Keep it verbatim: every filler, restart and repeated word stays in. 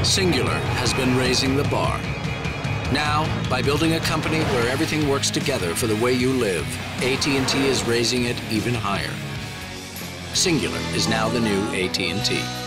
Cingular has been raising the bar. Now, by building a company where everything works together for the way you live, A T and T is raising it even higher. Cingular is now the new A T and T.